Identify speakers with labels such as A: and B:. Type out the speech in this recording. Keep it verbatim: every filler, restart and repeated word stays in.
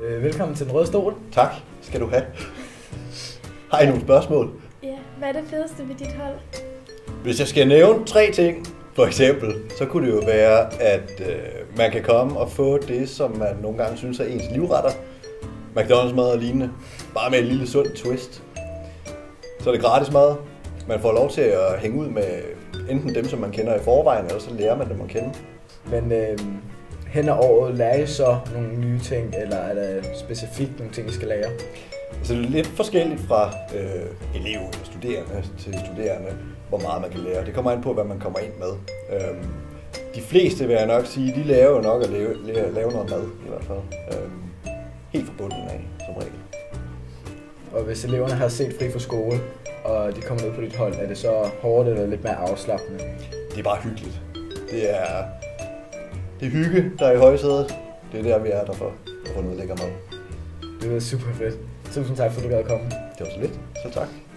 A: Øh, velkommen til Den Røde Stol.
B: Tak, skal du have. Har I nogle spørgsmål?
C: Ja, hvad er det fedeste ved dit hold?
B: Hvis jeg skal nævne tre ting, for eksempel, så kunne det jo være, at øh, man kan komme og få det, som man nogle gange synes er ens livretter. McDonald's mad og lignende. Bare med en lille sund twist. Så er det gratis mad. Man får lov til at hænge ud med enten dem, som man kender i forvejen, eller så lærer man dem at kende.
A: Men øh, hen ad året lærer I så nogle nye ting, eller er der specifikt nogle ting, I skal lære?
B: Så det er lidt forskelligt fra øh, elev eller studerende til studerende, hvor meget man kan lære. Det kommer an på, hvad man kommer ind med. Øhm, de fleste, vil jeg nok sige, de lærer jo nok at lave, lave, lave noget mad i hvert fald. Øhm, helt fra bunden af, som regel.
A: Og hvis eleverne har set fri fra skole, og de kommer ned på dit hold, er det så hårdt eller lidt mere afslappende?
B: Det er bare hyggeligt. Det er, det er hygge, der er i højsædet. Det er der, vi er der for at få noget lækker mad.
A: Det er super fedt. Tusind tak, for at du gad at komme.
B: Det var så lidt. Så tak.